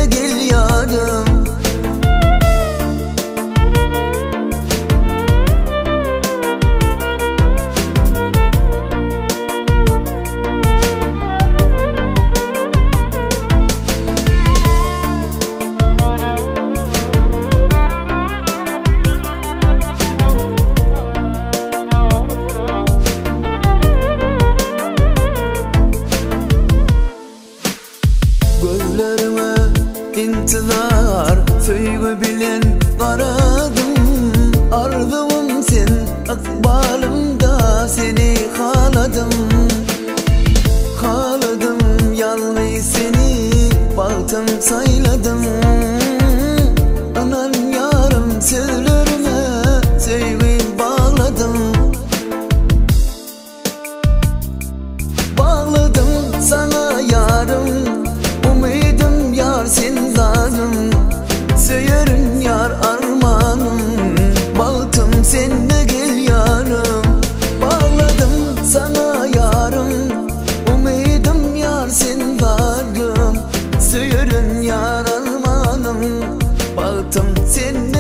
de gel yarım. Gözlerime intizar söygü bilen qaradım. Arzum sen, akbalımda seni xaladım. Xaladım yalnız seni, baktım sayladım. Anan yarım sözlerime söygü bağladım. Bağladım sana yarım, umidim yar sen zanım. Söylerim yar armanım, baktım sen de gel yarım. Bağladım sana yarım, umidim yar sen zanım. Söylerim yar armanım, baktım sen